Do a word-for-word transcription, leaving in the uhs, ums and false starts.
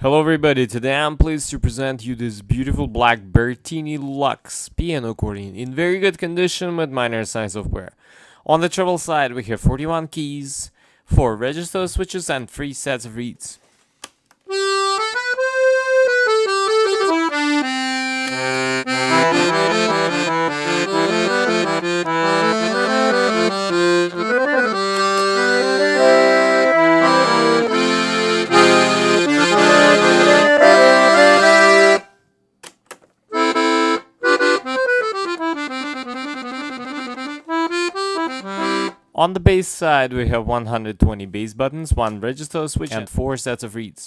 Hello everybody, today I'm pleased to present you this beautiful black Bertini Lux piano accordion in very good condition with minor signs of wear. On the treble side we have forty-one keys, four register switches and three sets of reeds. On the bass side we have one hundred twenty bass buttons, one register switch and four sets of reeds.